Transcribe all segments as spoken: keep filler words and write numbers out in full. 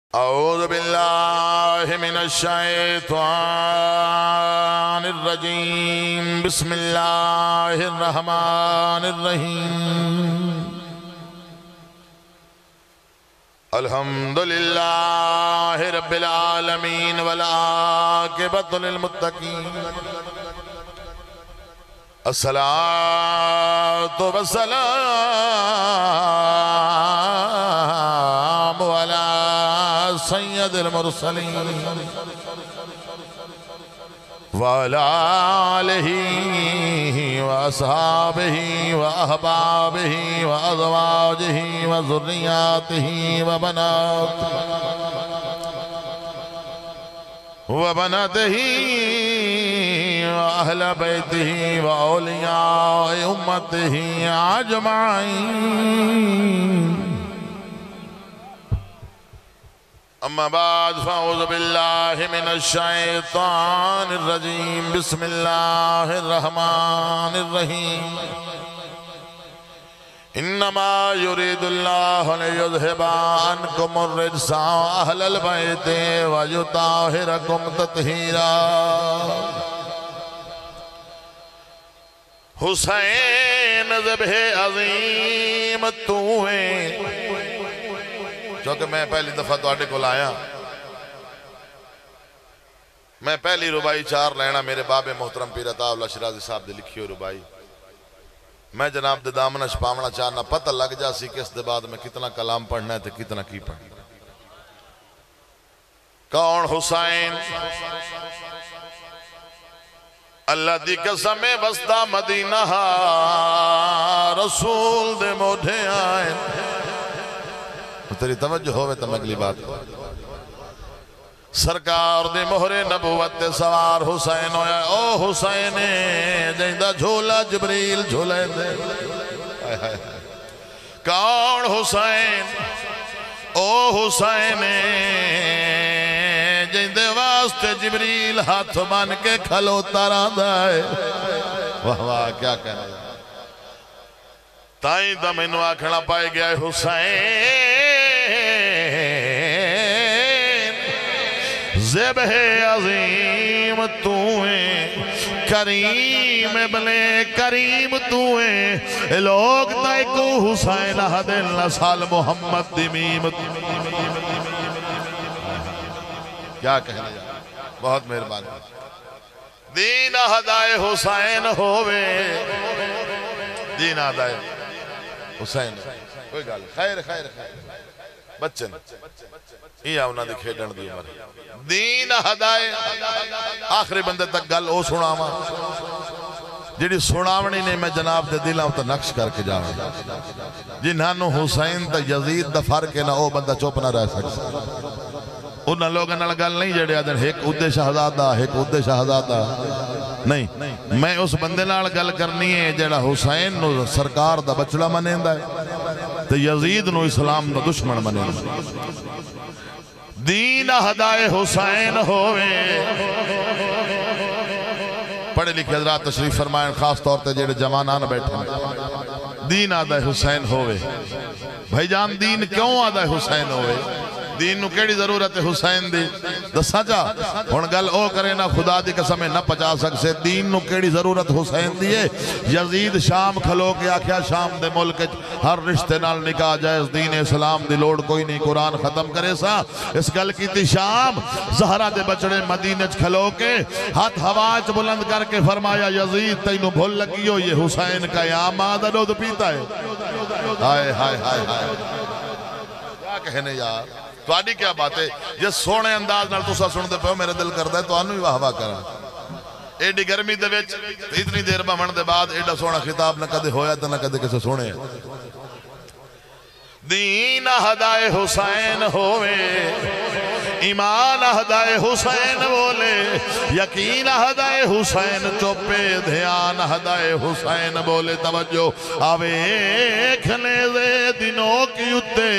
اعوذ باللہ من الشیطان الرجیم بسم اللہ الرحمن الرحیم الحمدللہ رب العالمین والعاقبۃ للمتقین الصلاة والسلام علی سید المرسلین وعلی آلہ واصحابہ واحبابہ وازواجہ وذریاتہ وبناتہ وبناتہ وأهل بيته وأولياء أمته أجمعين أما بعد فأعوذ بالله من الشيطان الرجيم بسم الله الرحمن الرحيم إنما يريد الله ليذهب عنكم الرجس أهل البيت ويطهركم تطهيرا حسین ذبح عظیم تو ہے چونکہ میں پہلی دفعہ تواڈے کو لایا میں پہلی ربائی چار لینا میرے باب محترم پیر عطا اللہ شرازی صاحب دے لکھی ہو ربائی میں جناب دے دامنہ شپامنا چاہنا پتہ لگ جا سی کہ اس دے بعد میں کتنا کلام پڑھنا ہے تو کتنا کی پڑھنا کون حسین اللہ دی قسم بستہ مدینہ رسول دے موڑھے آئے تیری توجہ ہوئے تم اگلی بات سرکار دے مہر نبوت دے سوار حسین ہویا او حسین جیندہ جھولا جبریل جھولے دے کون حسین او حسین جیندے واسطے جبریل ہاتھ مان کے کھلو تارا دائے واہ واہ کیا کہنا ہے تائیں دم انو آکھنا پائے گیا ہے حسین ذبح عظیم تو ہیں کریم بلے کریم تو ہیں لوگ دائی کو حسین حدن لسال محمد دمیم کیا کہنا ہے بہت مہربانی دین ہدائے حسین ہووے دین ہدائے حسین کوئی گال خیر خیر خیر بچن یہ آونا دی کھیڑن دی عمر دین ہدائے آخری بندے تک گل او سناما جیڑی سناونی نے میں جناب دے دلاں تو نقش کر کے جاؤں جنہانو حسین تا یزید دا فرق ہے نا او بندہ چوپ نہ رہ سکتا انہاں لوگاں نال گل نہیں جڑے آدھن ایک ادھے شہزادہ ایک ادھے شہزادہ نہیں میں اس بندے نال گل کرنی ہے جڑا حسین نو سرکار دا بچڑا منیندا ہے تے یزید نو اسلام دا دشمن منیندا دین ہدائے حسین ہوئے پڑھے لکھے حضرات تشریف فرمائیں خاص طور تے جڑے جوانان بیٹھے دین ہدائے حسین ہوئے بھائی جان دین کیوں ہدائے حسین ہوئے دین نو کیڑی ضرورت ہے حسین دی دسا جا ہن گل او کرے نا خدا دی قسم نہ پچا سکسے دین نو کیڑی ضرورت حسین دی ہے یزید شام کھلو کے آکھیا شام دے ملک ہر رشتے نال نکاح جائز دین اسلام دی لوڑ کوئی نہیں قرآن ختم کرے سا اس گل کی تی شام زہرہ دے بچڑے مدینہ کھلو کے ہاتھ ہواج بلند کر کے فرمایا یزید تینو بھول لگیو یہ حسین کا یام آدھا دودھ پیتا ہے ہائے ہائے ہائے ہائے کیا کہنے یار تو آڈی کیا بات ہے یہ سونے انداز نال تو سا سن دے پہو میرے دل کر دے تو آنو ہی واہ واہ کرا ایڈی گرمی دے ویچ اتنی دیر بہن دے بعد ایڈا سونا خطاب نہ کدے ہویا تا نہ کدے کسے سونے دین ہدائے حسین ہوئے ایمان ہدائے حسین بولے یقین ہدائے حسین چوپے دھیان ہدائے حسین بولے توجہ آوے کھلے دے دنوں کی اتے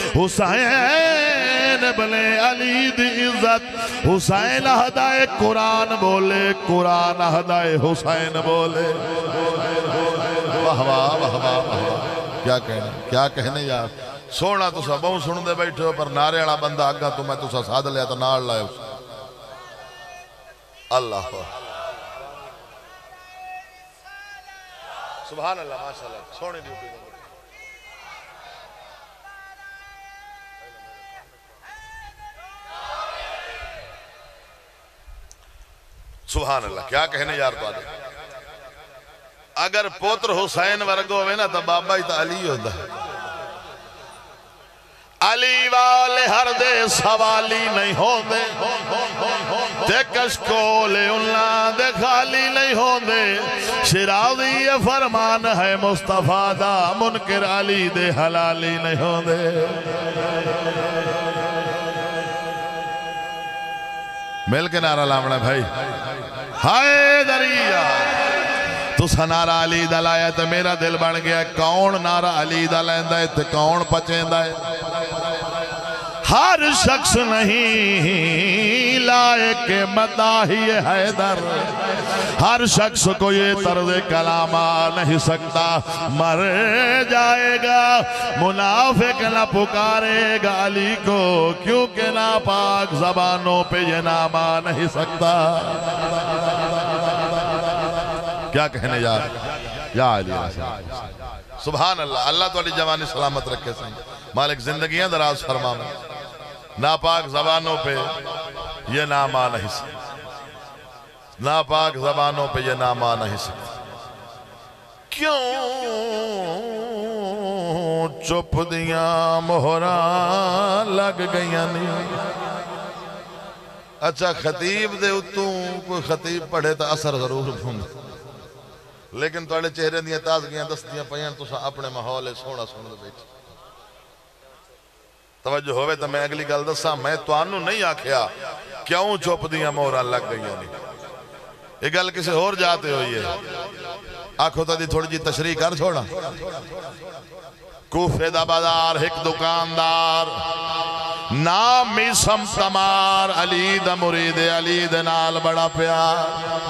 حسین بلے علی دی عزت حسین ہدائے قرآن بولے قرآن ہدائے حسین بولے واہ واہ واہ واہ کیا کہنے کیا کہنے یار سونا تسا بہوں سن دے بیٹھے ہو پر نعرے والا بندہ آگا تو میں تسا ساتھ لیا تو نال لائے اللہ سبحان اللہ ماشاءاللہ سونے ڈیوٹی سبحان اللہ کیا کہنے یار تو آدھے اگر پوتر حسین ورگو ہوئے نا تو بابا ہی تو علی ہوتا ہے علی والے ہر دے سوالی نہیں ہوندے تے کشکولے اللہ دے خالی نہیں ہوندے شرازی یہ فرمان ہے مصطفیٰ دا منکر علی دے حلالی نہیں ہوندے مل کے نعرہ لامنا بھائی ہائے دریا تو سنارہ علی دا لایا تو میرا دل بن گیا کون نعرہ علی دا لیندہ ہے تو کون پچیندہ ہے ہر شخص نہیں لائق مداحی حیدر ہر شخص کو یہ طرز کلام آ نہیں سکتا مر جائے گا منافق نہ پکارے گا علی کو کیونکہ ناپاک زبانوں پہ یہ نام آ نہیں سکتا کیا کہنے یا یا علی سبحان اللہ اللہ تو علی جوانی سلامت رکھے سن مالک زندگیاں دراز فرما میں ناپاک زبانوں پہ یہ نام آ نہیں سکتا ناپاک زبانوں پہ یہ نام آ نہیں سکتا کیوں چپ دیاں مہران لگ گئیاں نہیں اچھا خطیب دے اتوں کوئی خطیب پڑھے تا اثر ضرور بھون لیکن توڑے چہرے دیاں تازگیاں دستیاں پہیاں تو سا اپنے محولے سونا سونا بیٹھ توجہ ہوئے تو میں اگلی گل دسا میں تو آنو نہیں آکھیا کیوں چوپ دیاں موران لگ گئی یعنی یہ گل کسی اور جاتے ہوئی ہے آنکھوں تا دی تھوڑی جی تشریح کر چھوڑا کوفے دا بازار ایک دکاندار نام میسم تمار علی دا مرید علی دا نال بڑا پیار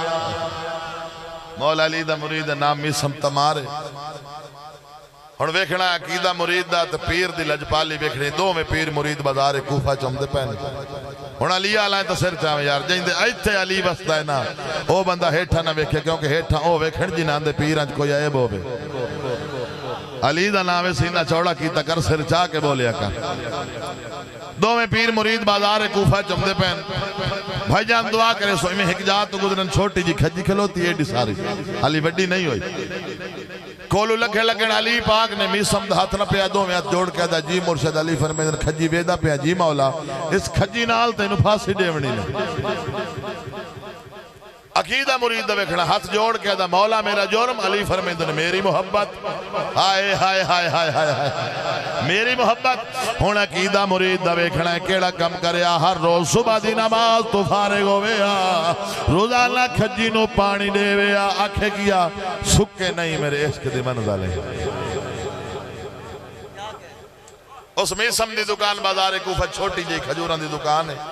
مولا علی دا مرید نام میسم تمار ہن ویکھنا عقیدہ مرید دا تے پیر دی لجپالی ویکھنی دو میں پیر مرید بازار کوفہ چمدے پہنے ہن علی آلائیں تو سر چاہویں یار جائیں دے ایتھے علی بستا ہے نا او بندہ ہیٹھا نہ ویکھے کیونکہ ہیٹھا او ویکھن جی ناندے پیرانچ کوئی عیب ہو بے علی دا نامے سینہ چوڑا کیتا کر سر چاہ کے بولیا کر دو میں پیر مرید بازار کوفہ چمدے پہن بھائی جان دعا کرے سوئی میں حکجات تو گزرن چھوٹی جی کھجی کھلوتی ہے ڈی ساری علی بڑی نہیں ہوئی کولو لکھے لگن علی پاک نے میسم دا ہاتھ نہ پیا دو میں ہاتھ جوڑ کے دا جی مرشد علی فرمیدن کھجی ویدہ پیا جی مولا اس کھجی نال تے انہوں پھاسی ڈیونی نے عقیدہ مرید دا ویکھنا ہاتھ جوڑ کے دا مولا میرا جرم علی فرمیدن میری محبت ہائے ہائے ہائے ہائے ہائے میری محبت ہون عقیدہ مرید دا ویکھنا ہے کیڑا کم کریا ہر روز صبح دی نماز تو فارغ ہویا روزانہ کھجی نو پانی دے ویا آکھے کیا سکے نہیں میرے عشق دی منزلے اس میسم دی دکان بازار کوفہ چھوٹی جی کھجوران دی دکان ہے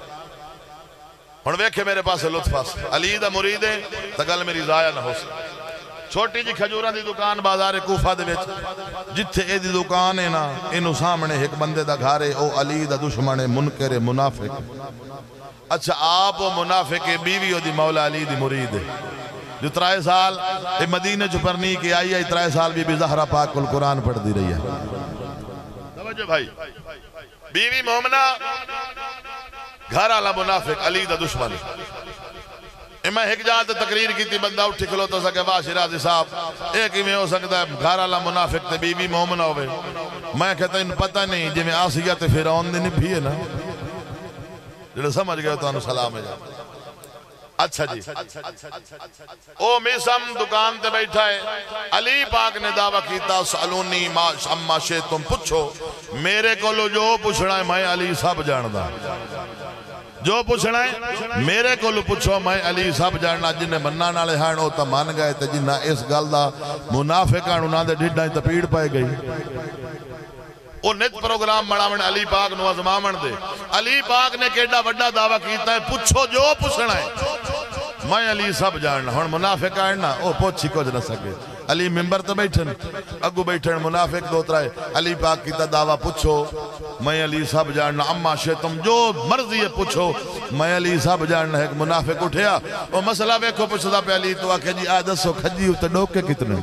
ہن ویکھے میرے پاس لطف آس علی دا مرید ہے تگل میری ضائع نہ ہو سکے چھوٹی جی کھجوران دی دکان بازار کوفہ دے وچ جتھے اے دی دکان ہے نا انہوں سامنے ایک بندے دا گھارے او علی دا دشمن ہے منکر منافق اچھا آپ وہ منافق بیوی ہو دی مولا علی دی مرید ہے جو ترائے سال اے مدینہ چپرنی کی آئی ہے ترائے سال بی بی زہرہ پاک کل قرآن پڑھ دی رہی ہے توجہ بھائی بیوی مومنہ گھر آلہ منافق علی دا دشمن میں ایک جہاں تقریر کی تھی بندہ اٹھی کھلو تو سکے واہ شرازی صاحب ایک ہی میں ہو سکتا ہے گھر آلہ منافق تے بی بی مومنہ ہوئے میں کہتا ہوں پتہ نہیں جی میں آسیہ تے فیرون دینی بھی ہے نا جڑے سمجھ گئے تو انہوں سلام ہے جا اچھا جی او میسم دکان تے بیٹھا ہے علی پاک نے دعویٰ کیتا سالونی اما شے تم پچھو میرے کو لو جو پوچھنا ہے میں علی سب جاندہ جو پوچھنا ہے میرے کو لو پوچھو میں علی سب جاننا جنہیں مننا نالے ہاں او تا مان گئے تے جنہ اس گل دا منافقان انہاں دے ڈھڈاں تے پیڑ پائے گئی او نت پروگرام بڑھاون علی پاک نو ازماون دے علی پاک نے کیڑا وڈا دعویٰ کیتا ہے پوچھو جو پوچھنا ہے میں علی سب جاننا ہون منافق آئینا او پوچھی کچھ نہ سکے علی ممبر تو بیٹھن اگو بیٹھن منافق دو ترائے علی پاک کی تا دعویٰ پوچھو میں علی سب جاننا اما شیطم جو مرضی ہے پوچھو میں علی سب جاننا ہے کہ منافق اٹھیا وہ مسئلہ بیکھو پوچھتا پہ علی تو آکھے جی آدھسو کھجی ہوتا ڈوکے کتنے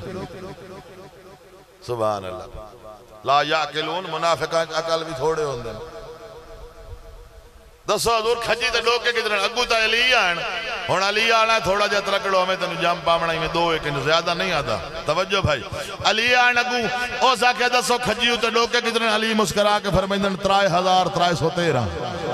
سبحان اللہ لا یاکلون منافق اکل بھی تھوڑے ہوں دیں دسو حضور کھجی تے ڈوکے کتنے اگو تا علی آن ہونا علی آنا ہے تھوڑا جات رکڑو ہمیں تنو جام پامنا ہی میں دو ایک زیادہ نہیں آتا توجہ بھائی علی آن اگو او ساکھے دسو کھجی ہوتے ڈوکے کتنے علی مسکرا کے فرمائندن ترائے ہزار ترائے سو تیرہ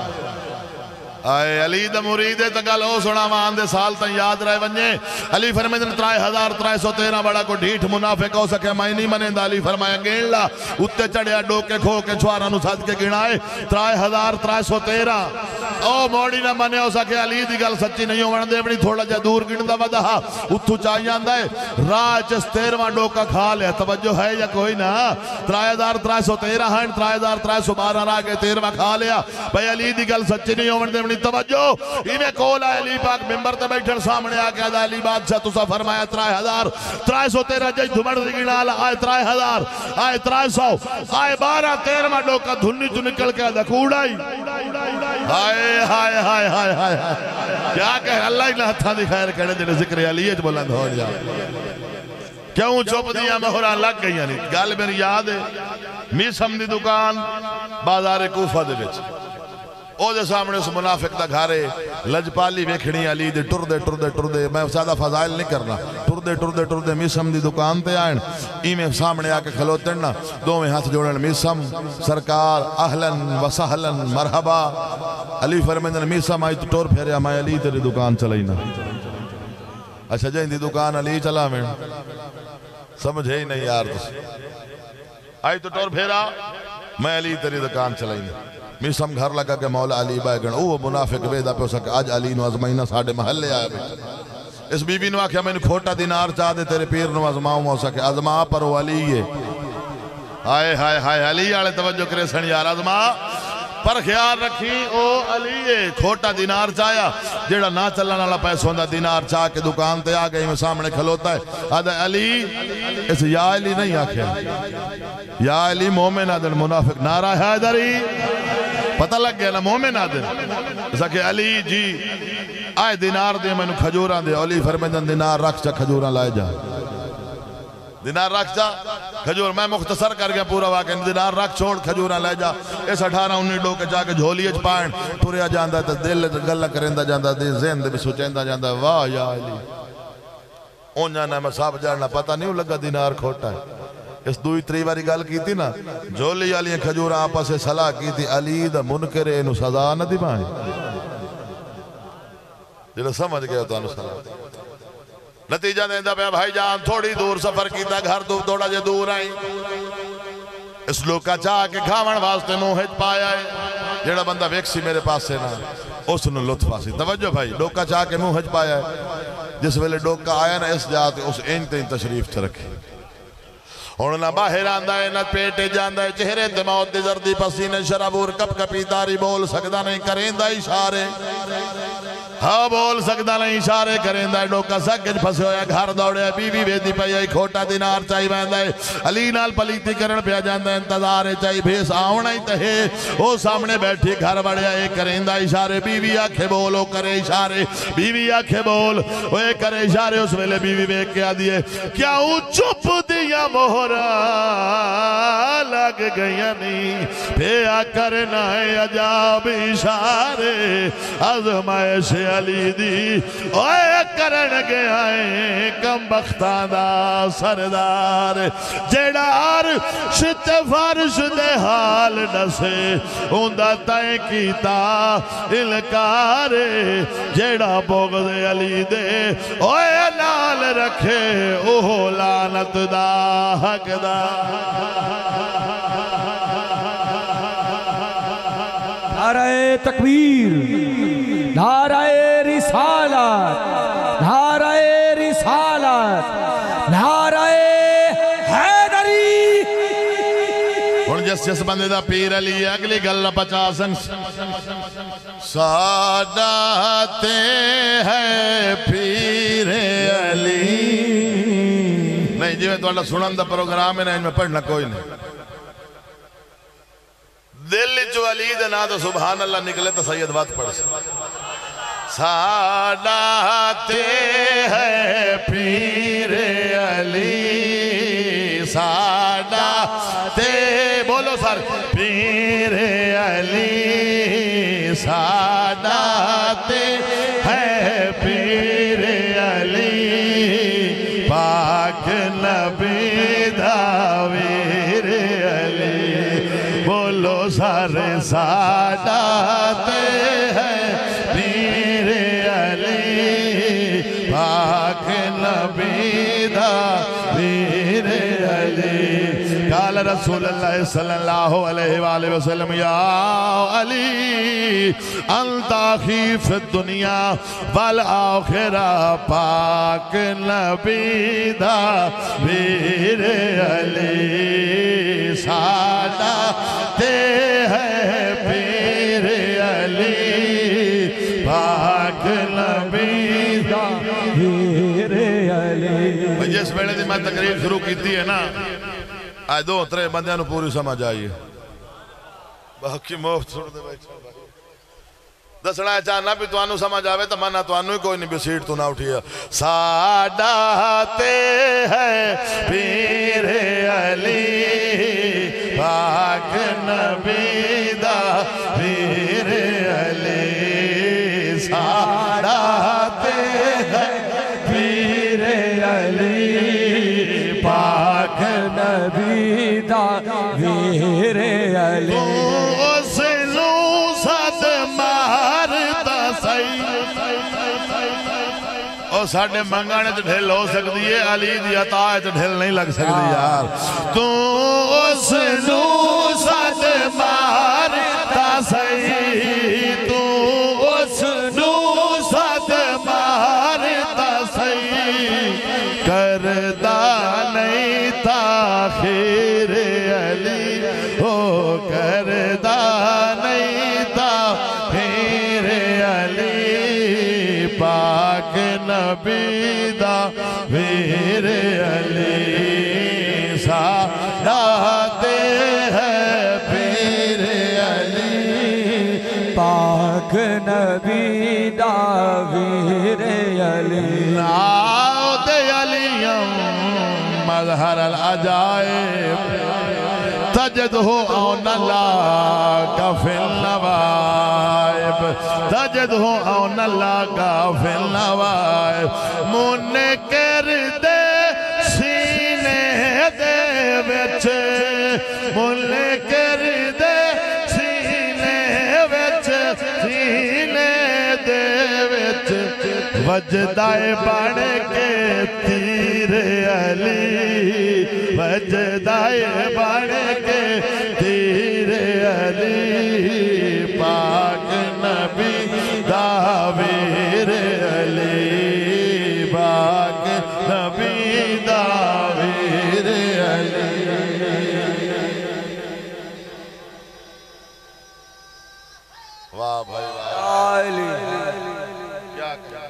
آئے علی دا مرید ہے تکال او سنا وہاں دے سال تا یاد رہے ونجے علی فرمائندن ترائے ہزار ترائے سو تیرہ بڑا کو ڈھیٹ منافق ہو سکے میں نہیں منیں دا علی فرمایا گین لا اتے چڑھیا ڈوکے کھو کے چھوارا نو ساتھ کے گنائے ترائے ہزار ترائے سو تیرہ او موڑی نہ منے ہو سکے علی دی گل سچی نہیں ہو وردے اپنی تھوڑا جا دور گن دا ودہا اتھو چاہیے آندہ ہے راہ چس تیرواں ڈوکا کھا لیا توجہ ہے یا کوئی نا ترائے ہزار ترائے سو تیرہ ہیں ترائے ہزار ترائے سو بارہ راہ کے تیرواں کھا لیا بھئی علی دی گل سچی نہیں ہو وردے اپنی توجہ انہیں کولا علی پاک ممبر تے بیٹھن سامنے آکے آدھا علی بادشاہ تو سا فرمایا ترائے ہزار ترائے سو تیرہ جج دھمڑ دگینا آئے ترائے ہزار آئے ترائے سو آئے بارہ تیرواں ڈوکا دھنی تو نکل کے آدھا کوڑائی ہائے ہائے ہائے ہائے ہائے کیا کہہ اللہ ہی نہ ہتھا دی خیر کہنے جنہیں ذکر علیہ جو بلند ہو جا کیوں چوپ دیا مہران لگ گئی یعنی گال میری یاد ہے میسم دی دکان بازار کوفہ دے بچ او دے سامنے اس منافق دا گھارے لجپالی ویکھنی علی دے ٹر دے ٹر دے ٹر دے میں سادہ فضائل نہیں کرنا ٹر دے ٹر دے ٹر دے میسم دی دکان تے آئین ای میں سامنے آکے کھلوتن نا دو میں ہاتھ جوڑن میسم سرکار اہلن وسہلن مرحبا علی فرمیندن میسم آئی تو ٹور پھیریا میں علی تیری دکان چلائی نا اچھا جائیں دی دکان علی چلا میں سمجھے ہی نہیں یار تو آئی تو ٹور پھیرا میں علی تیری دکان چلائی نا میسم گھر لگا کہ مولا علی بائے گن اوہ منافق ویدہ پہ ہو سکے آج علی نو ازمائنہ ساڑھے محلے آئے بیٹھا اس بی بی نو آکھیا میں نے کھوٹا دینار چاہ دے تیرے پیر نو ازماؤں ہو سکے ازما پر وہ علی ہے آئے ہائے ہائے علی آلے توجہ کرے سن یار ازما پر خیال رکھی او علی ہے کھوٹا دینار چاہیا جیڑا نہ چلنا والا پیسہ ہوندہ دینار چاہ کے دکان تے آگئی میں سامنے کھلوتا ہے آدھا علی اس یا علی نہیں آکھیا یا علی مومن آدھر منافق نعرہ حیدری پتہ لگ گیا نا مومن آدھر ایسا کہ علی جی آئے دینار دے میں نے کھجوراں دے علی فرمیدن دینار رکھ چا کھجوراں لائے جا دینار رکھ چا کھجور میں مختصر کر گیا پورا واقعہ دینار رکھ چھوڑ کھجوراں لائے جا اس اٹھارہ انہی ڈو کے جا کے جھولی اچ پائن ٹوریا جاندہ تا دل گلہ کرندہ جاندہ دے ذہن دے بھی سوچندہ جاندہ واہ یا علی اون جانا میں صاحب جانا پتہ نہیں لگا دینار کھوٹا ہے اس دوئی تری باری گال کی تھی نا جھولی علی کھجور آپا سے صلاح کی تھی علی دا منکرے انہوں سزا نہ دی بائیں جلو سمجھ گیا تو انہوں صلاح نتیجہ دیندہ پہ بھائی جان تھوڑی دور سفر کیتا گھر دو تھوڑا جے دور آئی اس لوگ کا چاہ کے کھاون واسطے موہج پایا ہے جیڑا بندہ ویکسی میرے پاس سے نا اس نے لطف آسی توجہ بھائی لوگ کا چاہ کے موہج پایا ہے جس ویلے لوگ کا آیا نا اس جاتے اس اینتے تشریف چرکھی اور نہ باہر آندہ ہے نہ پیٹے جاندہ ہے چہرے دماؤت دی زردی پسینے شرابور کپ کپی داری بول سکتا نہیں کریندہ اشارے ہاں بول سکتا نہیں اشارے کریندہ ہے ڈوکا سکج پھسے ہویا گھر دوڑے ہے بی بی بیدی پہ یہ کھوٹا دینار چاہی بیندہ ہے علی نال پلیتی کرن پہ جاندہ ہے انتظار ہے چاہی بھیس آونا ہی تہے وہ سامنے بیٹھی گھر بڑے ہے کریندہ اشارے بی بی آنکھے بول وہ کرے اشارے بی بی آنکھے بول وہ کرے اشارے اس ویلے بی بی بیک کے آدھیے کیا ہوں چپ دیا مہر لگ گیا نہیں پھیا کرنا ہے عجاب اشارے ازمائش علی دی اوے کرن گیا ہے کم بختانہ سردار جیڑار شت فرش دے حال نسے اندہ تائیں کیتا انکارے جیڑا بغض علی دے اوے نال رکھے اوہ لعنت دا حق دا نعرہ تکبیر نعرہ رسالت نعرہ رسالت نعرہ حیدری اور جس جس بندے دا پیر علی ہے اگلی گل بچا سنگ ساڈا تے ہے پیر علی نہیں جی میں تھوڑا سنن دا پروگرام ہے نہیں میں پڑھنا کوئی نہیں دل جو علی دے نا تو سبحان اللہ نکلے تو سید بات پڑھ ساڈا تے ہے پیر علی ساڈا تے بولو سر پیر علی ساڈا تے ہے پیر علی پاک نبی دا ویر علی بولو سر ساڈا تے ہے پیر علی پاک نبی دا ویر علی قال رسول اللہ صلی اللہ علیہ وآلہ وسلم یا علی انت اخی فی الدنیا والآخرہ پاک نبی دا ویر علی ساڈا تے ہے پیر علی پاک نبی دا ویر علی جس ویلے دی میں تقریر شروع کیتی ہے نا آج دو ترے بندیاں نو پوری سمجھ آئیے باقی مفت سن دے بیٹھا دسنا ہے چاہنا بھی توانو سمجھ آوے تو مانا توانو ہی کوئی نہیں بھی سیٹ تو نہ اٹھیا ساڈا تے ہے پیر علی پاک نبی دا پیر علی ساڈا تے ہے پیر علی پاک نبی دا ویر علی اس نو صد مارتا سی اور ساڑھے منگانے تو ڈھل ہو سکتی ہے علی دی عطا ہے تو ڈھل نہیں لگ سکتی یار تو اس نو صد مارتا سی تو اس نو صد مارتا سی کردہ نہیں تاخیر علی ہو کردہ نہیں تاخیر علی پاک نبی دا ویر علی ساڈا تے ہے پیر علی پاک نبی دا ویر علی ناؤ دے علیم مظہر العجائب تجدہو اون اللہ کا فی النوائب تجدہو اون اللہ کا فی النوائب منکر دے سینے دے وچ منکر دے سینے وچ سینے دے وچ وجدائے بڑھ کے تیر علی وجدائے بڑھ کے تیر علی پاک نبی دا ویر علی پاک نبی دا ویر علی واہ بھائی واہ کیا کیا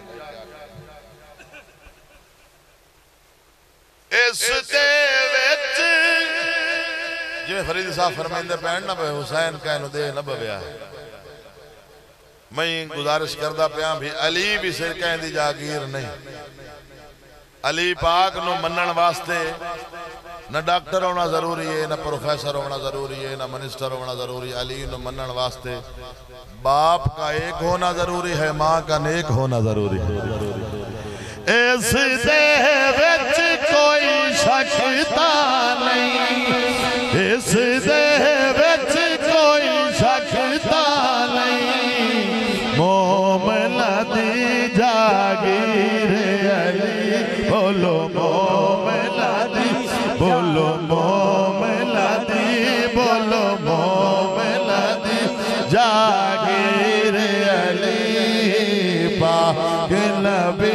اس دے وچ جو فرید صاحب فرمائندے پہن نہ بے حسین کہنو دے نہ بویا ہے میں گزارش کردہ پیاں بھی علی بھی سر کہیں دی جاگیر نہیں علی پاک نو منن واسطے نہ ڈاکٹر ہونا ضروری ہے نہ پروفیسر ہونا ضروری ہے نہ منسٹر ہونا ضروری ہے علی نو منن واسطے باپ کا ایک ہونا ضروری ہے ماں کا نیک ہونا ضروری ہے اس دے وچ کوئی شکتا نہیں اس دے وچ کوئی شکتا نہیں مومن دی جاگیر علی بولو مومن دی بولو مومن دی بولو مومن دی جاگیر علی پاک نبی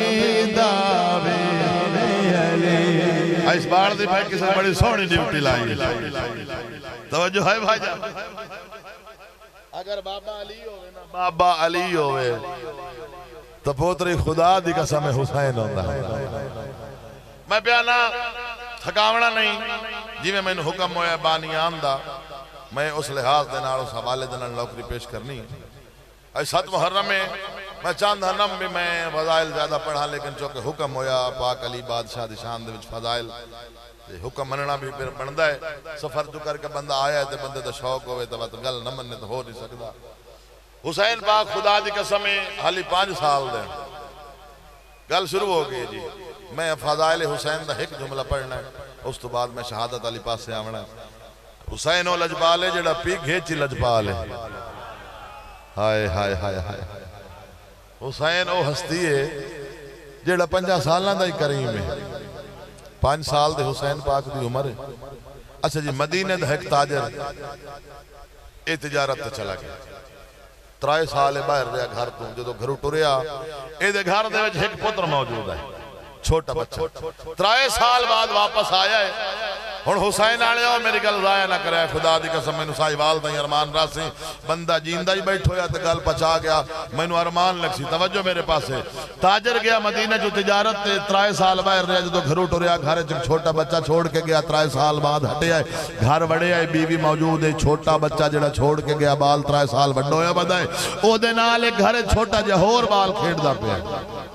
اس بار دی بھائی کسی بڑی سونی ڈیوٹی لائی توجہ ہے بھائی جان اگر بابا علی ہوئے نا بابا علی ہوئے تو پوتری خدا دی قسم حسین ہوتا ہے میں بیانا تھکاونا نہیں جی میں میں نے حکم ہویا بانیان دا میں اس لحاظ دینا اس حوالے دینا لوکری پیش کرنی ہے سات محرم میں میں چاند ہنم بھی میں فضائل زیادہ پڑھا لیکن چونکہ حکم ہویا پاک علی بادشاہ دی شان دے وچ فضائل حکم مننا بھی پھر بندہ ہے سفر جو کر کے بندہ آیا ہے تے بندے دا شوق ہوئے تو بات گل نہ مننے تو ہو نہیں سکتا حسین پاک خدا دی قسمیں حالی پانچ سال دیں گل شروع ہو گئی جی میں فضائل حسین دا ایک جملہ پڑھنا ہے اس تو بعد میں شہادت علی پاس سے آمنا ہے حسین و لجپال ہے جڑا پی گھیچی لجپال ہے ہائے ہائے ہائے ہائے حسین او ہستی ہے جڑا پنجا سالہ دا ہی کریم ہے پانچ سال دے حسین پاک دی عمر ہے اچھا جی مدینہ دا ایک تاجر اے تجارت تے چلا گیا ترائے سال باہر رہا گھر تو جدو گھرو ٹوریا اے دے گھر دے وچ ایک پتر موجود ہے چھوٹا بچہ ترائے سال بعد واپس آیا ہے اور حسین آنے ہو میری گل ضائع نہ کرے خدا دی قسم میں نسائی والدہ ارمان راسی بندہ جیندہ ہی بیٹھ ہویا تو گل پچا گیا میں نو ارمان لگ سی توجہ میرے پاس ہے تاجر گیا مدینہ جو تجارت تے ترائے سال باہر رہا جدو گھرو ٹوریا گھر چک چھوٹا بچہ چھوڑ کے گیا ترائے سال بعد ہٹے آئے گھر بڑے آئے بیوی موجود ہے چھوٹا بچہ جڑا چھوڑ کے گیا بال ترائے سال بڑھو ہویا بدائے او دے نال ایک گھر چھوٹا جہور بال کھیڑ دا پہ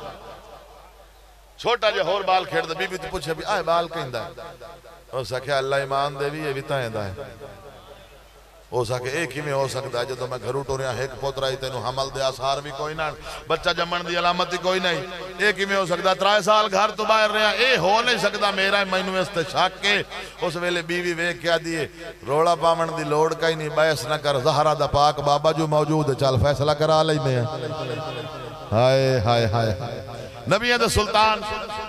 چھوٹا جہور بال کھیڑ دا بی بی تو پوچھے بھی آئے بال کہیں دا ہے ہو سکے اللہ ایمان دے بھی یہ بھی تائیں دا ہے ہو سکے ایک ہی میں ہو سکتا ہے جدو میں گھرو ٹوریا ایک پوترائی تینو حمل دے آسار بھی کوئی نہ بچہ جمن دی علامت دی کوئی نہیں ایک ہی میں ہو سکتا ترائے سال گھر تو باہر رہا اے ہو نہیں سکتا میرا مینو استشاک کے اس ویلے بیوی ویک کیا دیئے روڑا پامن دی لوڑ کا ہی نہیں بیس نہ کر زہرہ دا پاک بابا جو موجود ہے چل فیصلہ کرا لئی میں ہائے ہائے ہائے نبی ہے سلطان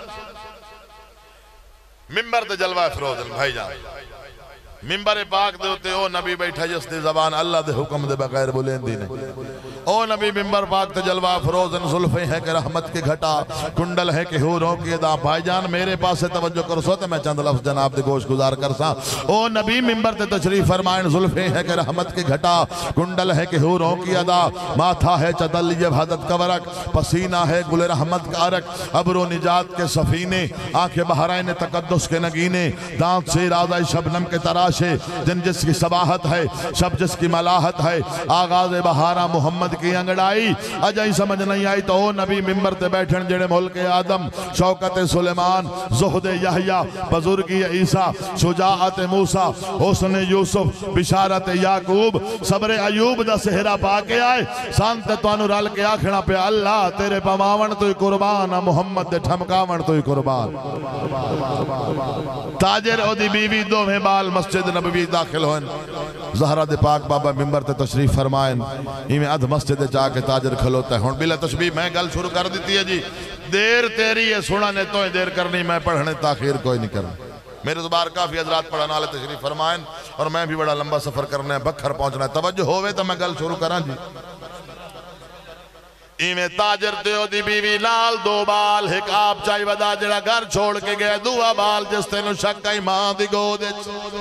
ممبر تے جلوہ فروزن بھائی جان ممبر پاک دے ہوتے او نبی بیٹھا جس دی زبان اللہ دے حکم دے بغیر بولین دی نہیں او نبی ممبر پاک تے جلوہ فروزن ظلفیں ہے کہ رحمت کے گھٹا کنڈل ہے کہ حوروں کی دا بھائی جان میرے پاس سے توجہ کر سو تے میں چند لفظ جناب دے گوش گزار کر سا او نبی ممبر تے تشریف فرمائن ظلفیں ہے کہ رحمت کے گھٹا کنڈل ہے کہ حوروں کی ادا ماتھا ہے چدل یہ بھادت کا ورق پسینہ ہے گل رحمت کا عرق عبر و نجات کے سفینے آنکھ بہرائن تقدس کے نگینے دانت سے رازہ شبنم کے تراشے جن جس کی صباحت ہے شب جس کی ملاحت ہے آغاز بہارا محمد کی انگڑائی اجائی سمجھ نہیں آئی تو او نبی ممبر تے بیٹھن جڑے ملک آدم شوکت سلیمان زہد یحییٰ بزرگی عیسیٰ شجاعت موسیٰ حسن یوسف بشارت یعقوب صبر ایوب دا سہرہ پاکے آئے سانت توانو رال کے آکھنا پہ اللہ تیرے پماون توی قربان محمد دے ٹھمکاون توی قربان تاجر او دی بیوی دو میں بال مسجد نبوی داخل ہوئن زہرہ دے پاک بابا ممبر تے تشریف فرمائن ہی ادھ مسجد جا کے تاجر کھلوتا ہے ہون بلا تشبیح میں گل شروع کر دیتی ہے جی دیر تیری ہے سنانے تو دیر کرنی میں پڑھنے تاخیر کوئی نہیں کرنا میرے دوبار کافی حضرات پڑھانا لے تشریف فرمائن اور میں بھی بڑا لمبا سفر کرنے ہیں بکھر پہنچنا ہے توجہ ہوئے تو میں گل شروع کران جی ایمیں تاجر دیو دی بیوی لال دو بال ایک آپ چاہی ودا جڑا گھر چھوڑ کے گئے دو بال جس تینو شکائی ماں دی گو دے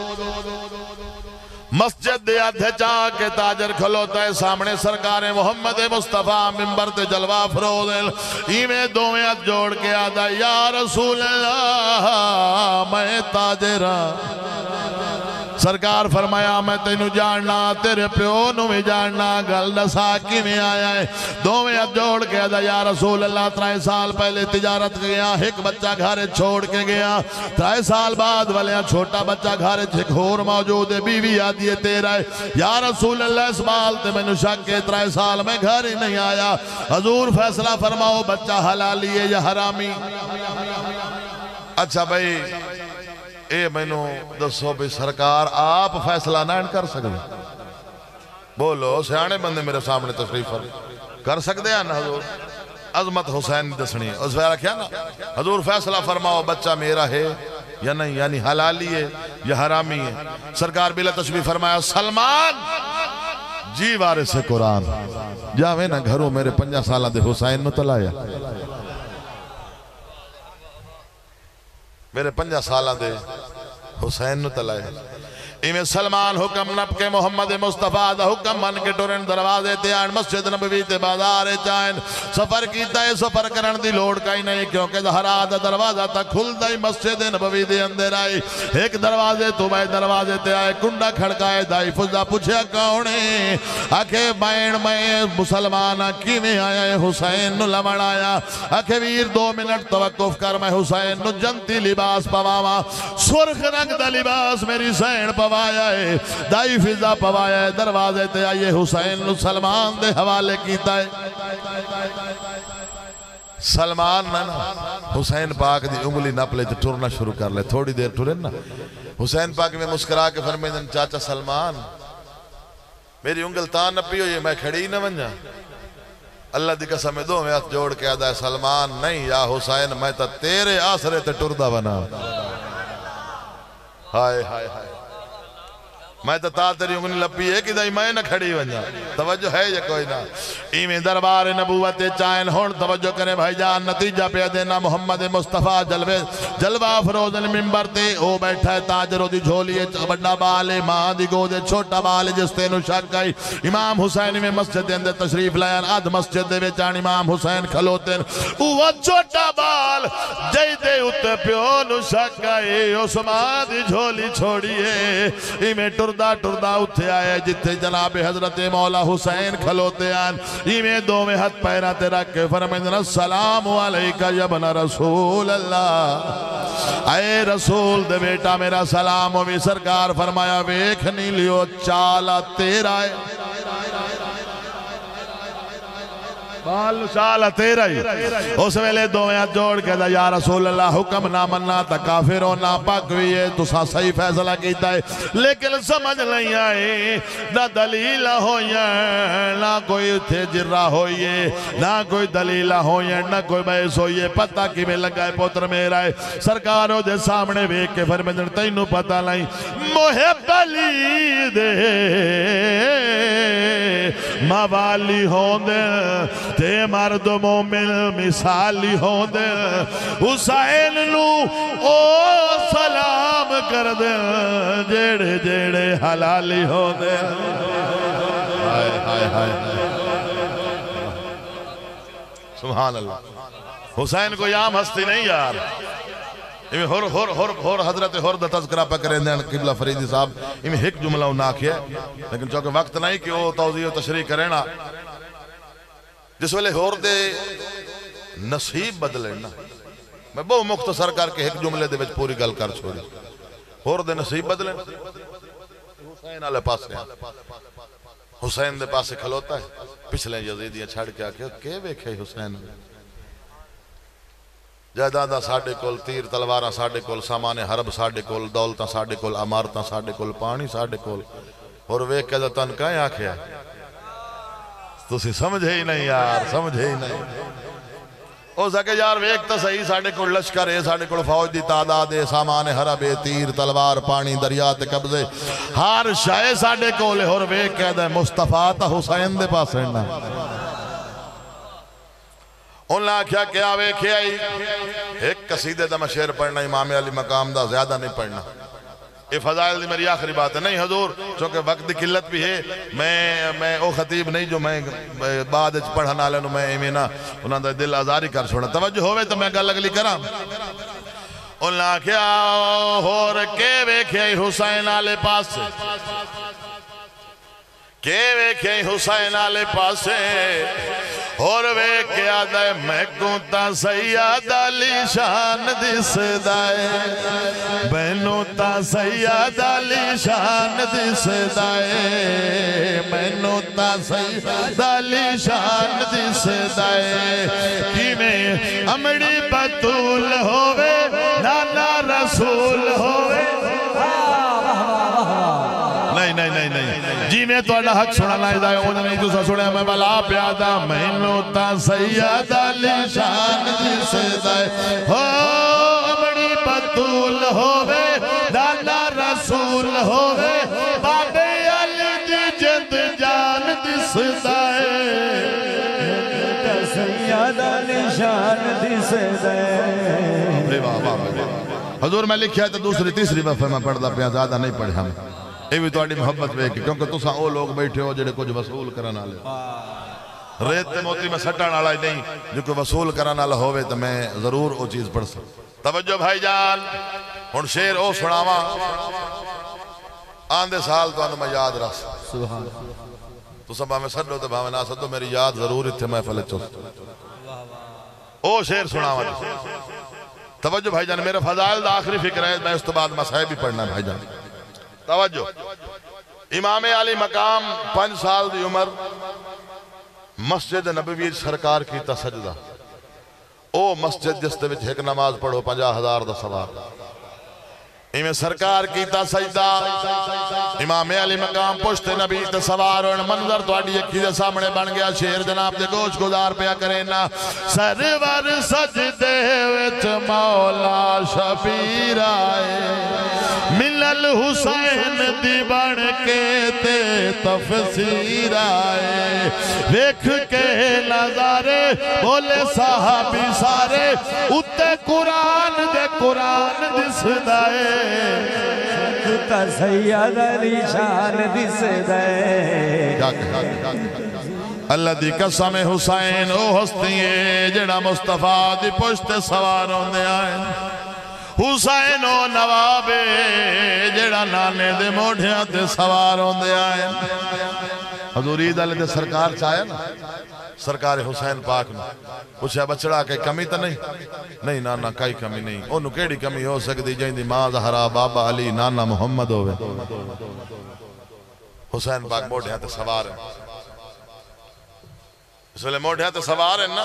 مسجد دے آدھے چاہ کے تاجر کھلوتا ہے سامنے سرکار محمد مصطفیٰ ممبر تے جلوہ فروزل ایمیں دویں ہاتھ جوڑ کے آدھا یا رسول اللہ میں تاجرہ سرکار فرمایا میں تینو جاننا تیرے پیونو میں جاننا گل نسا کی میں آیا ہے دوویں ہاتھ جوڑ کے آدھا یا رسول اللہ ترائے سال پہلے تجارت گیا ایک بچہ گھارے چھوڑ کے گیا ترائے سال بعد ولیاں چھوٹا بچہ گھارے چھک ہور موجود ہے بیوی آدھی ہے تیرا ہے یا رسول اللہ اس بال تے میں نشک کے ترائے سال میں گھر ہی نہیں آیا حضور فیصلہ فرماؤ بچہ حلالی ہے یا حرامی اچھا بھئی اے میں نو دسو بھی سرکار آپ فیصلہ نہ کر سکتے بولو سیانے بندے میرے سامنے تشریف کر سکتے ہیں نا حضور عظمت حسین دسنی اس ویرہ کیا نا حضور فیصلہ فرماؤ بچہ میرا ہے یا نہیں یعنی حلالی ہے یا حرامی ہے سرکار بلا تشریف فرمایا سلمان جی وارث قرآن جاوے نا گھروں میرے پنجا سالہ دے حسین نو تلایا میرے پنجا سالہ دے حسین نو تلائے ایمیں سلمان حکم نب کے محمد مصطفیٰ دا حکم من کے ٹورن دروازے تے آن مسجد نبوی تے بازار چائن سفر کیتا ہے سفر کرن دی لوڑ کئی نہیں کیونکہ دہرا دا دروازہ تا کھل دائی مسجد نبوی دے اندر آئی ایک دروازے تو بھائی دروازے تے آئے کنڈا کھڑکائے دائی فضا پوچھا کونے آکھے بین میں مسلمان کی میں آیا ہے حسین نو لمن آیا آکھے ویر دو منٹ توقف کر میں حسین نو جنتی لباس پواما سرخ رنگ دا لباس میری سین پوایا ہے دائی فضا پوایا ہے دروازے تے آئیے حسین نو سلمان دے حوالے کیتا ہے سلمان نا حسین پاک دی انگلی نپلے تو ٹرنا شروع کر لے تھوڑی دیر ٹرن نا حسین پاک میں مسکرا کے فرمائیں چاچا سلمان میری انگل تان نپی ہوئی میں کھڑی نہ بن جا اللہ دی قسم دو میں ہاتھ جوڑ کے آدھا ہے سلمان نہیں یا حسین میں تا تیرے آسرے تے ٹردہ بنا ہائے ہائے ہائے میں تا تا تیری انگلی لپی ہے کہ دائی میں نہ کھڑی بنجا توجہ ہے یا کوئی نہ ایمیں دربار نبوت چائن ہون توجہ کریں بھائی جان نتیجہ پہ دینا محمد مصطفیٰ جلوے جلوہ فروزن ممبر تے او بیٹھا ہے تاجروں دی جھولیے بڑا بالے ماں دی گودے چھوٹا بالے جس تے نو شک گئی امام حسین میں مسجد دے اندر تشریف لائن آدھ مسجد دے بیچان امام حسین کھلوتے وہ چھوٹا بال جائی دے اتے پیو نو شک گئی اس ماں دی جھولی چھوڑیے ایمیں ٹردہ ٹردہ اتھے آئے جتے جناب حضرت مولا حسین کھلوتے آن ایمیں دو میں ہاتھ پیرا تے رکھ کے فرمائیں السلام علیکہ یبن رسول اللہ اے رسول دے بیٹا میرا سلام و بھی سرکار فرمایا ویکھ نہیں لیو چالا تیرا ہے بال چالا تیرا ہی اس ویلے دو میں ہاتھ جوڑ کے دا یا رسول اللہ حکم نہ مننا تا کافروں نہ پاکوی ہے تو سا صحیح فیصلہ کیتا ہے لیکن سمجھ نہیں آئے نہ دلیل ہوئے نہ کوئی تھے جرہ ہوئے نہ کوئی دلیل ہوئے نہ کوئی بحث ہوئے پتہ کی میں لگائے پوتر میرا ہے سرکاروں دے سامنے بیک کے فرمیدن تینوں پتہ نہیں محب علی دے موالی ہوں دے تے مرد مومن مثالی ہوں دے حسین نو او سلام کر دے جیڑے جیڑے حلالی ہوں دے ہائے ہائے ہائے سبحان اللہ حسین کو یام ہستی نہیں یار ہر ہر ہر ہر حضرت ہر دا تذکرہ پہ کریں دیں قبلہ فریدی صاحب ہمیں ایک جملہ نہ کیا لیکن چونکہ وقت نہیں کہ وہ توضیح و تشریح کریں نا جس ویلے ہور دے نصیب بدلیں نا میں بہت مختصر کر کے ایک جملے دے وچ پوری گل کر چھوڑی ہور دے نصیب بدلیں حسین آلے پاس ہیں حسین دے پاس کھلوتا ہے پچھلے یزیدیاں چھڑ کے آکے کہ ویکھے حسین جائیدادہ ساڑھے کول تیر تلوارہ ساڑھے کول سامان حرب ساڑھے کول دولتہ ساڑھے کول امارتہ ساڑھے کول پانی ساڑھے کول اور ویک کے دتن کہیں آکھے ہے تو اسی سمجھے ہی نہیں یار سمجھے ہی نہیں او سکے یار ویک تا صحیح ساڑھے کول لشکر ہے ساڑھے کول فوج دی تعداد ہے سامان حرب ہے تیر تلوار پانی دریات قبضے ہر شائع ساڑھے کول ہے اور ویک کے دے مصطفیٰ تا حسین دے پاس رہنا انہاں کیا کیا ویکھے آئی ایک قصیدے دا مشہور پڑھنا امام علی مقام دا زیادہ نہیں پڑھنا یہ فضائل دی میری آخری بات ہے نہیں حضور چونکہ وقت دی قلت بھی ہے میں میں او خطیب نہیں جو میں بعد پڑھنا لینو میں ایمینا انہاں دا دل آزاری کر چھوڑا توجہ ہوئے تو میں گل اگلی کرام انہاں کیا ہور کے ویکھے آئی حسین آلے پاس سے کہ ویکھے حسین آلے پاس سے اور ویکھے آدھے میں کونتا سید علی شان دس دائے بینو تا سید علی شان دس دائے بینو تا سید علی شان دس دائے کی میں امڑی بطول ہوئے نانا رسول ہوئے نہیں نہیں نہیں نہیں جی میں تو اڈا حق سنا نہیں دائے انہوں نے جو سا سنے میں بلا پیادا مینو تا سید علی شان جس دائے ہو بڑی بطول ہوئے دانا رسول ہوئے بابے علی دی جند جان جس دائے سید علی شان جس دائے حضور میں لکھیا ہے تو دوسری تیسری بفہ میں پڑھ دا پیا زیادہ نہیں پڑھا یہ بھی تواڈی محبت ویکھ کے کیونکہ تساں او لوگ بیٹھے ہو جڑے کچھ وصول کرن والے ریت تے موتی میں سٹن والا ہی نہیں جو کوئی وصول کرن والا ہوے تو میں ضرور او چیز پڑھ سکتا توجہ بھائی جان ہن شعر او سناواں آندے سال تانوں میں یاد رکھ سبحان تساں بھاویں سدو تے بھاویں نہ سدو میری یاد ضرور اتھے محفل وچ او شعر سناواں توجہ بھائی جان میرے فضائل دا آخری فکر ہے میں اس تو بعد مسائل بھی پڑھنا ہے بھائی جان توجہ امام علی مقام پانچ سال دی عمر مسجد نبوی سرکار کی سجدہ او مسجد جس دے وچ ایک نماز پڑھو پنجا ہزار دا ثواب ایمیں سرکار کی سجدہ امام علی مقام پشت نبی تے سوار اور منظر تو آڈی اکھی دے سامنے بن گیا شیر جناب دے گوش گزار پیا کریں نا سرور سجدے وچ مولا شبیر آئے ملل حسین دی بن کے تے تفسیر آئے ویکھ کے نظارے بولے صحابی سارے اتے قرآن دے قرآن دس دائے تا سید علی شان دس دائے اللہ دی قسم حسین او ہستیے جڑا مصطفیٰ دی پشت سوار ہوندے آئے حسین او نوابے جڑا نانے دے موڑھیاں تے سوار ہوندے آئے حضور عید علیہ دے سرکار چاہے نا سرکار حسین پاک نے پوچھا بچڑا کہ کمی تا نہیں نہیں نانا کئی کمی نہیں انہوں کیڑی کمی ہو سکتی جائیں دی ماں زہرا بابا علی نانا محمد ہوئے حسین پاک موڑھیاں تے سوار ہیں اس لئے موڑھیاں تے سوار ہیں نا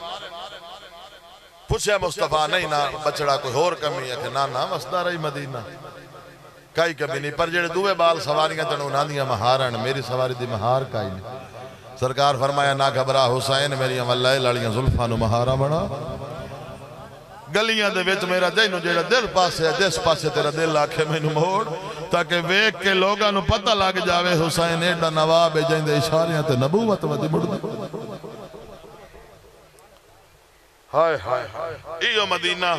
پوچھا مصطفیٰ نہیں نا بچڑا کوئی اور کمی ہے کہ نانا وسدہ رہی مدینہ کئی کمی نہیں پر جڑے دوے بال سواریاں تنو ناندیاں مہارن میری سواری دی مہار کائی نہیں سرکار فرمایا نہ گھبرا حسین میری واللہ لڑیاں زلفانو مہارا بڑا گلیاں دے وچ میرا دینو جیڑا دل پاسے ہے جس پاسے تیرا دل آکھے میں نو موڑ تاکہ ویک کے لوگاں نو پتہ لگ جاوے حسین ایڈا نواب ہے جائیں دے اشاریاں تے نبوت ودی مڑ دے ہائے ہائے ایو مدینہ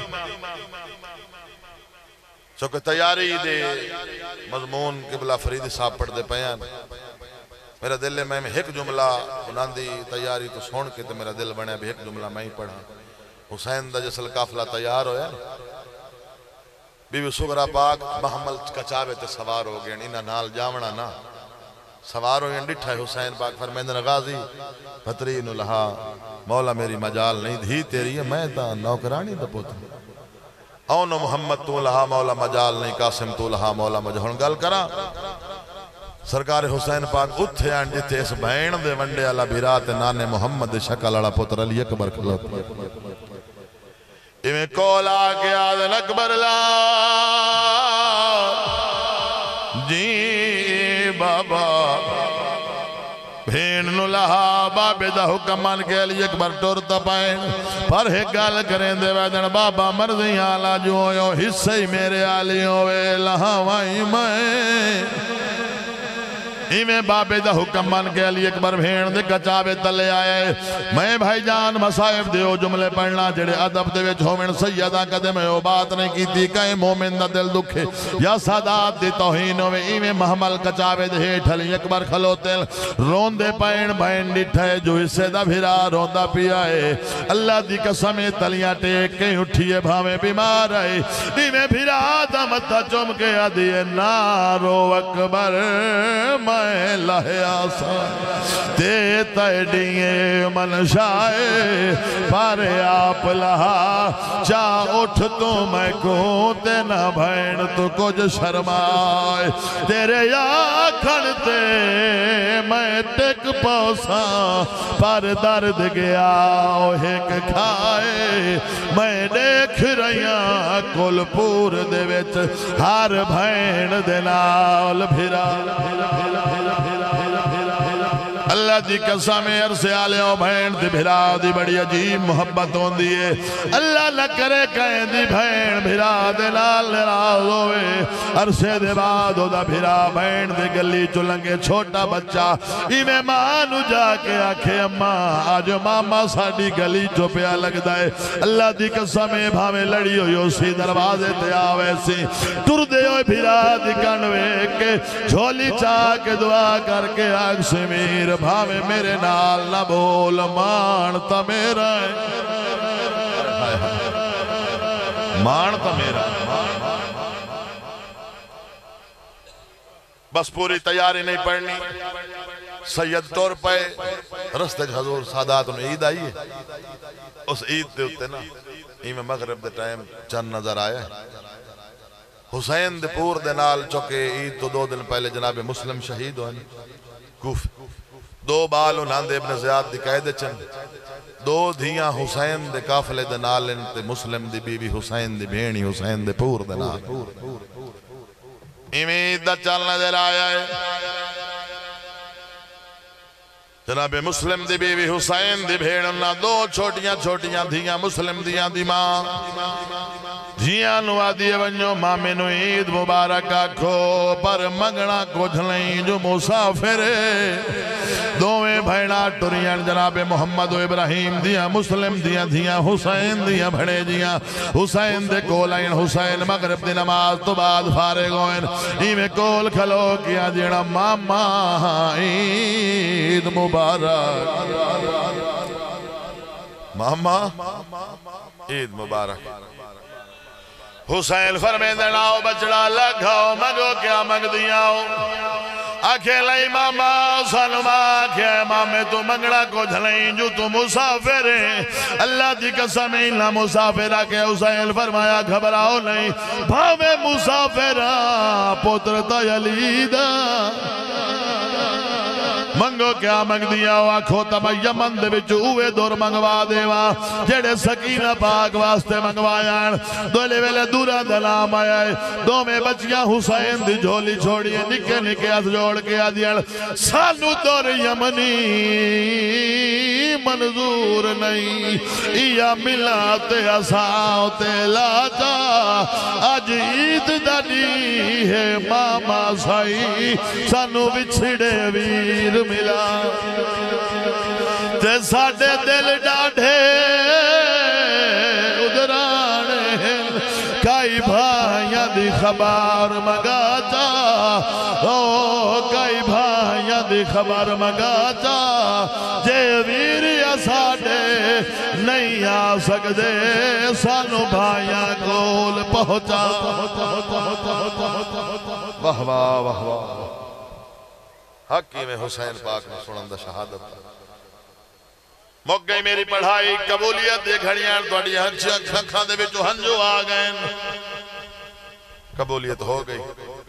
چونکہ تیاری دے مضمون قبلہ فریدی صاحب پڑھ دے پیان میرا دل ہے میں ایک جملہ انہاں دی تیاری تو سون کے تو میرا دل بنے بھی ایک جملہ میں ہی پڑھا حسین دا جسل قافلہ تیار ہویا بی بی سغرا پاک محمل کچاوے تے سوار ہو گئے انہاں نال جامنا نا سوار ہوئے ڈٹھا ہے حسین پاک فرمیندن غازی پترین لہا مولا میری مجال نہیں دھی تیری ہے میں تا نوکرانی دا پوتا اونو محمد تو لہا مولا مجال نہیں قاسم تو لہا مولا مجال گل کرا سرکار حسین پاک اتھے آن جتے اس بین دے ونڈے اللہ بھیرات نانے محمد شکل اڑا پتر علی اکبر کھلوتی ایمیں کول آگیا دن اکبر لا جی بابا بھین نو لہا بابے دا حکم مان کے علی اکبر ٹورتا پائیں پر ایک گال کریں دے ویدن بابا مرضی آلا جو ہوئے حصہ ہی میرے آلی ہوئے لہا وائی میں ایمیں بابے دا حکم من کے علی اکبر بھین دے کچاوے تلے آئے میں بھائی جان مسائب دیو جملے پڑھنا جڑے عدب دے وچ ہومن سیدہ قدم او بات نہیں کی تھی کہیں مومن دا دل دکھے یا سادات دی توہین ہوئے ایمیں محمل کچاوے دے ہیٹھ علی اکبر کھلوتے رون دے پائن بھائن ڈٹھے جو حصے دا بھرا رون دا پی آئے اللہ دی قسمیں تلیاں ٹیک کے اٹھیے بھامیں بیمار آئے ایمیں بھرا دمتا چم کے آدھیے نارو اکبر میں لہے آسان تے تیڈیے منشائے پر آپ لہا چاہ اٹھ تو میں کوں تے نہ بھین تو کچھ شرمائے تیرے یا کھڑتے میں ٹک پوسا پر درد گیا ایک کھائے میں دیکھ رہیاں کل پور دے وچ ہر بھین دے نال بھرا اللہ دی قسم عرصے آلیوں بھین دی بھرا دی بڑی عجیب محبت ہون دیئے اللہ نہ کرے کہیں دی بھین بھرا دے لال نراز ہوئے عرصے دے بعد ہو دا بھرا بھین دی گلی چلنگے چھوٹا بچہ ایمیں مانو جا کے آکھے اممہ آج ماما ساڑی گلی چوپیا لگ دائے اللہ دی قسم بھامے لڑی ہوئی اسی دروازے تے آوے سی ٹر دے ہوئے بھرا دی کنوے کے جھولی چاہ کے دعا کر کے آگ سے میر بھامے میرے نال نہ بول مانتا میرا مانتا میرا بس پوری تیاری نہیں پڑھنی سید طور پہ رستے حضور سادات انہیں عید آئی ہے اس عید دے ہوتے نا ایمیں مغرب دے ٹائم چند نظر آیا ہے حسین دے پور دے نال چوکے عید تو دو دن پہلے جناب مسلم شہید ہوئے کوف دو بال انہاں دے ابن زیاد دی قید چند دو دھیاں حسین دے کافلے دے نالن تے مسلم دی بی بی حسین دی بھینی حسین دے پور دے نال امید دا چل نظر آیا ہے جناب مسلم دی بی بی حسین دی بھین انہاں دو چھوٹیاں چھوٹیاں دھیاں مسلم دیاں دی ماں دھیاں نوا دیئے ونجو مامی نو عید مبارک آکھو پر مگنا کچھ نہیں جو مسافر دوویں بھینا ٹوریان جناب محمد و ابراہیم دیاں مسلم دیاں دیاں حسین دیاں بھڑے دیاں حسین دے کولائن حسین مغرب دی نماز تو بعد فارغ ہوئن ایمیں کول کھلو کیا دینا ماما عید مبارک ماما عید مبارک حسین فرمے دناؤ بچڑا لگھاؤ مگو کیا مگ دیاؤ آکھے لئی ماما سنما آکھے مامے تو منگڑا کو جھلیں جو تو مسافر ہیں اللہ دی قسم اللہ مسافر آکھے حسین فرمایا گھبراؤ نہیں بھاوے مسافر پتر تا یلیدہ منگو کیا منگ دیا ہوا کھوتا میں یمن دے بچ اوے دور منگوا دیوا جڑے سکینہ پاک واسطے منگوایا دولے ویلے دورا دلام آیا ہے دو میں بچیاں حسین دی جھولی چھوڑی ہے نکے نکے ہاتھ جوڑ کے آدیا سانو دور یمنی منظور نہیں یا ملاتے اساوتے لاتا آج عید دنی ہے ماما سائی سانو بچھڑے ویر ملا تے ساڑے دل ڈاڑھے ادھرانے ہیں کئی بھائیاں دی خبر مگاتا او کئی بھائیاں دی خبر مگاتا جے ویر یا ساڑے نہیں آ سکتے سانو بھائیاں کول پہنچا واہ واہ واہ واہ حقی میں حسین پاک میں سنندہ شہادت مک گئی میری پڑھائی قبولیت دے گھڑیاں توڑی ہنچیاں دے بچو ہنجو آگئیں قبولیت ہو گئی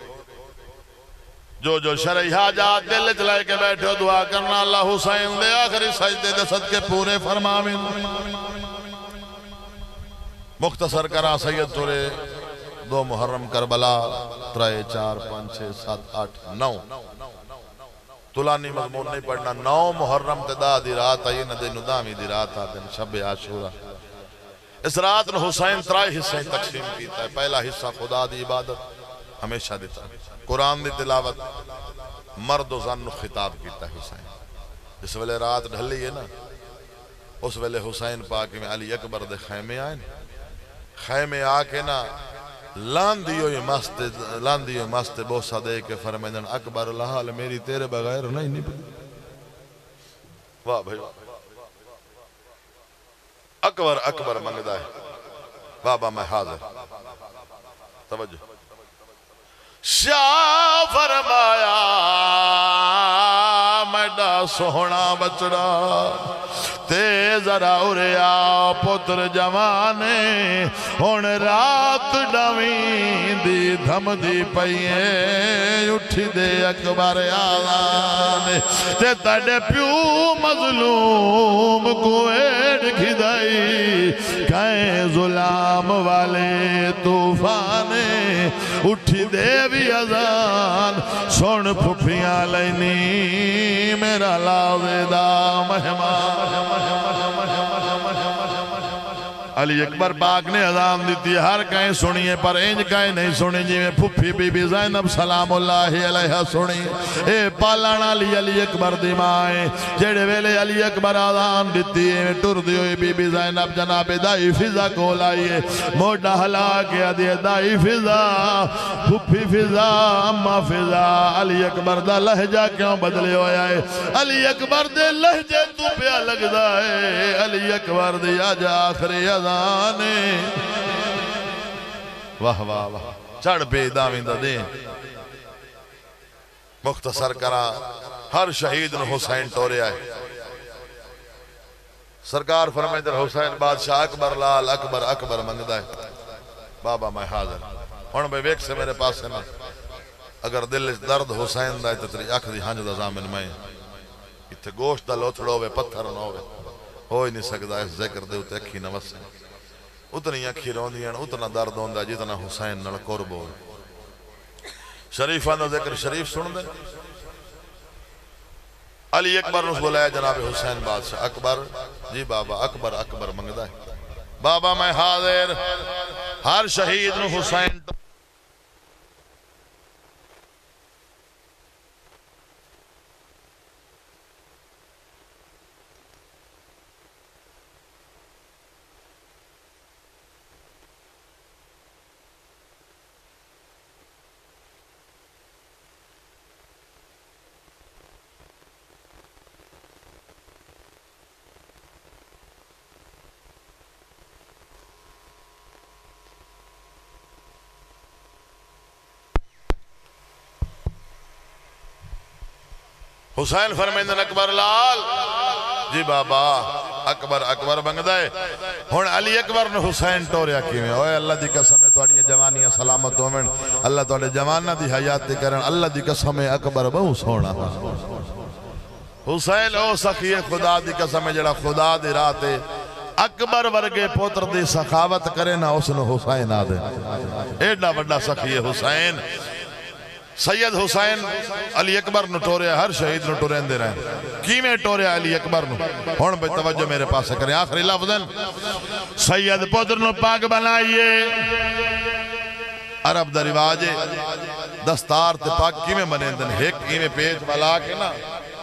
جو جو شرعی حاجات دل چلائے کے بیٹھے ہو دعا کرنا اللہ حسین دے آخری سجدے دے صدقے پورے فرماویں مختصر کرا سید تورے دو محرم کربلا ترائے چار پانچ چھ سات آٹھ نو تلانی مضمون نہیں پڑھنا نو محرم تدا دی رات آئی ندے ندامی دی رات آتے ہیں شب عاشورہ اس رات نے حسین ترائی حصہ تقسیم کیتا ہے پہلا حصہ خدا دی عبادت ہمیشہ دیتا ہے قرآن دی تلاوت مرد و زن خطاب کیتا ہے حسین اس ویلے رات ڈھلی ہے نا اس ویلے حسین پاک میں علی اکبر دے خیمے آئے خیمے آکے نا لان دیو یہ مست لان دیو مست بوسا دے کے فرمیدن اکبر لحال میری تیرے بغیر نہیں نہیں پڑی واہ بھائی اکبر اکبر منگدہ ہے بابا میں حاضر توجہ شاہ فرمایا میڈا سونا بچڑا تے ذرا اُریا پتر جوانے ہون رات ڈاویں دی دھم دی پئیے اٹھی دے اکبر آلانے تے تڑے پیو مظلوم کو ایڈ کھدائی کہیں ظلام والے تو طوفانے اٹھی دے بھی اذان سن پھپھیاں لینی میرا لاوے دا مہمان علی اکبر پاک نے اذان دیتی ہر کہیں سنیے پر انج کہیں نہیں سنی جی میں پھپھی بی بی زینب سلام اللہ علیہ سنی اے پالانا علی علی اکبر دی مائیں جیڑے ویلے علی اکبر اذان دیتی ہے ٹر دی ہوئی بی بی زینب جناب دائی فضا کو لائیے موڑا ہلا کیا دیا دائی فضا پھپھی فضا اما فضا علی اکبر دا لہجہ کیوں بدلے ہویا ہے علی اکبر دے لہجے تو پیا لگ دا ہے علی اکبر دی آجا آخری اذانے واہ واہ واہ چڑھ پہ داویندہ دیں مختصر کرا ہر شہید نے حسین ٹورے آئے سرکار فرمائے در حسین بادشاہ اکبر لال اکبر اکبر منگدہ ہے بابا میں حاضر ہون بھائی ویک سے میرے پاس ہے نا اگر دل درد حسین دائے تو تری اکھ دی ہنج دا زامن میں اتھے گوشت دا لوتھڑو ہوئے پتھر نہ ہوئے ہوئی نہیں سکتا اس ذکر دے اتے اکھی نوس ہے اتنی اکھی رون دیا اتنا درد ہوندہ جتنا حسین نل قرب ہو شریفان دا ذکر شریف سن دے علی اکبر نے بولا ہے جناب حسین بادشاہ اکبر جی بابا اکبر اکبر منگدہ ہے بابا میں حاضر ہر شہید نے حسین حسین فرمیندن اکبر لال جی بابا اکبر اکبر بنگدہ ہے ہون علی اکبر نے حسین ٹوریا کی میں اوہ اللہ دی قسم ہے توڑی جوانیاں سلامت ہومن اللہ توڑے جوانہ دی حیات دی کرن اللہ دی قسم ہے اکبر بہو سونا حسین او سخی خدا دی قسم ہے جڑا خدا دی راتے اکبر ورگے پوتر دی سخاوت کرے نا اس نے حسین آدھے ایڈا وڈا سخی حسین سید حسین علی اکبر نو ٹورے ہر شہید نو ٹورے اندے رہے کی میں ٹورے علی اکبر نو ہون بھئی توجہ میرے پاس سے کریں آخری لفظن سید پودر نو پاک بنائیے عرب دا رواج دستار تے پاک کی میں بنے اندن ہیک کی میں پیج بلا کے نا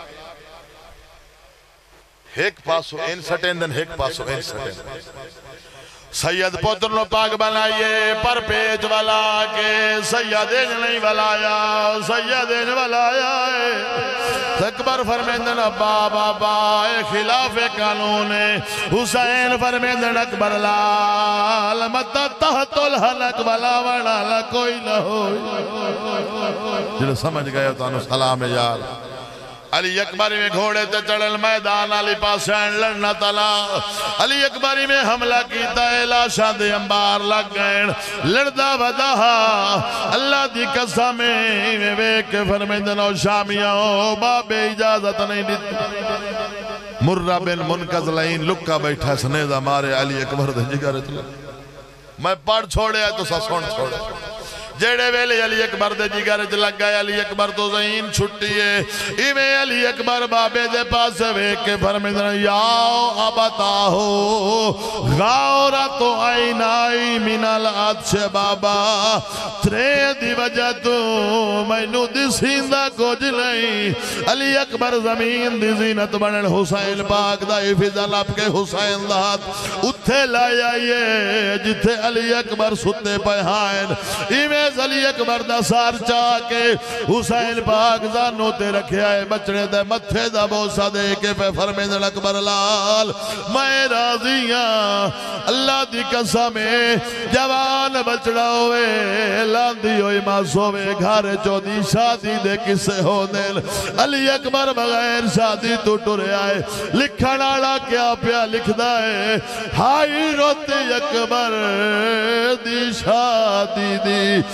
ہیک پاسو ان سٹے اندن ہیک پاسو ان سٹے سید پتر نو پاک بنائیے پر پیچ والا کے سید ایج نہیں بلایا سید ایج بلایا اکبر فرمیندن ابا بابا خلاف قانون حسین فرمیندن اکبر لال متا تحت الحلق بلا وڑا کوئی نہ ہو جلو سمجھ گئے تو انو سلام یار علی اکبری میں گھوڑے تے چڑھل میدان علی پاسین لڑنا تلا علی اکبری میں حملہ کیتا ہے لاشاں دے انبار لگ گئے لڑدہ ودہا اللہ دی قسمیں میں ویک فرمیندن و شامیاں باب اجازت نہیں دیتی مرہ بن منقذ لائن لکا بیٹھا سنیدہ مارے علی اکبر دے جگر چلے میں پڑھ چھوڑے تو سسون چھوڑے جیڑے ویلے علی اکبر دے جگر چ لگ گئے علی اکبر تو زین چھٹی ہے ایویں علی اکبر بابے دے پاس ویک کے فرمیندن یاو ابتا ہو غورت عینائی من العطش بابا ترے دی وجہ تو مینو دی سیندہ کچھ نہیں علی اکبر زمین دی زینت بنن حسین پاک دا فضا لپ کے حسین دات اتھے لایا یہ جتھے علی اکبر ستے پہائن ایویں علی اکبر دا سار چاہ کے حسین پاک زانو تے رکھے آئے بچڑے دے متھے دا بوسا دے کے پہ فرمیندن اکبر لال میں راضیاں اللہ دی قسمیں جوان بچڑا ہوئے لاندی ہوئی ماسو ہوئے گھر چودی شادی دے کسے ہو دل علی اکبر بغیر شادی تو ٹرے آئے لکھناڑا کیا پیا لکھ دائے ہائی روتی اکبر دی شادی دی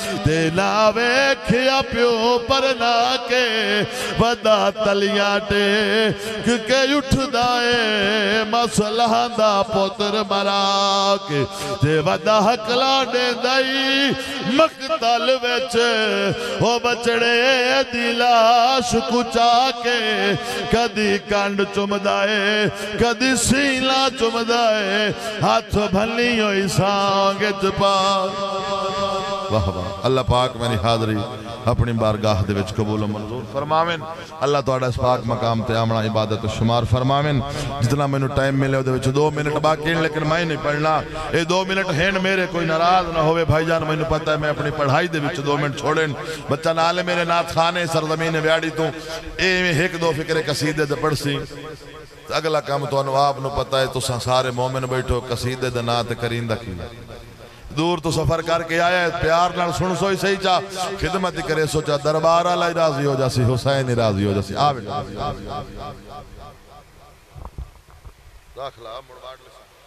تے نہ ویکھیا پیو پر نہ کے ودا تلیاں ٹیک کے اٹھ دائے مسلح دا پتر مرا کے تے ودا حقلا دے دائی مقتل ویچ وہ بچڑے دی لاش کچا کے کدی کانڈ چم دائے کدی سیلا چم دائے ہاتھ بھلی ہوئی سانگے چپا واہ واہ اللہ پاک میں نے حاضری اپنی بارگاہ دے وچ قبول و منظور فرماویں اللہ توڑا اس پاک مقام تے آمنا عبادت و شمار فرماویں جتنا میں نے ٹائم ملے دے وچ دو منٹ باقی ہیں لیکن میں نہیں پڑھنا اے دو منٹ ہیں میرے کوئی ناراض نہ ہوئے بھائی جان میں نے پتہ ہے میں اپنی پڑھائی دے وچ دو منٹ چھوڑیں بچہ نالے میرے نات خانے سرزمین ویاڑی تو اے میں ایک دو فکر قصیدے دے پڑھ سی اگلا کام تو انواب نو پتہ ہے تو سارے مومن بیٹھو قصیدے دے نات کریندہ کی دور تو سفر کر کے آیا ہے پیار نال سن سوئی صحیح چاہ خدمت کرے سوچا دربارہ لائی راضی ہو جاسی حسین راضی ہو جاسی آوے داخلہ مڑواڑ لسا